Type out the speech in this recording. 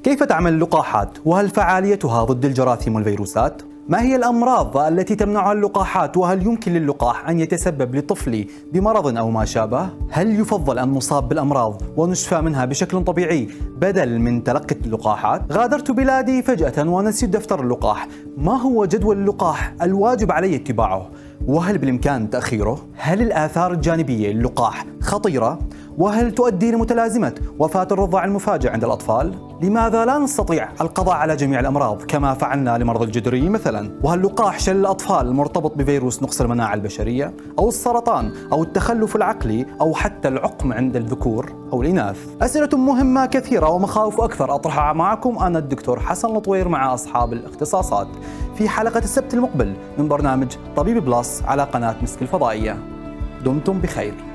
كيف تعمل اللقاحات؟ وهل فعاليتها ضد الجراثيم والفيروسات؟ ما هي الأمراض التي تمنعها اللقاحات؟ وهل يمكن للقاح أن يتسبب لطفلي بمرض أو ما شابه؟ هل يفضل أن نصاب بالأمراض ونشفى منها بشكل طبيعي بدل من تلقي اللقاحات؟ غادرت بلادي فجأة ونسيت دفتر اللقاح. ما هو جدول اللقاح الواجب علي اتباعه؟ وهل بالإمكان تأخيره؟ هل الآثار الجانبية للقاح خطيرة؟ وهل تؤدي لمتلازمة وفاة الرضع المفاجئ عند الأطفال؟ لماذا لا نستطيع القضاء على جميع الأمراض كما فعلنا لمرض الجدري مثلا؟ وهل لقاح شلل الأطفال مرتبط بفيروس نقص المناعة البشرية؟ أو السرطان؟ أو التخلف العقلي؟ أو حتى العقم عند الذكور أو الإناث؟ أسئلة مهمة كثيرة ومخاوف أكثر أطرحها معكم أنا الدكتور حسن الطوير مع أصحاب الاختصاصات في حلقة السبت المقبل من برنامج طبيب بلس على قناة مسك الفضائية. دمتم بخير.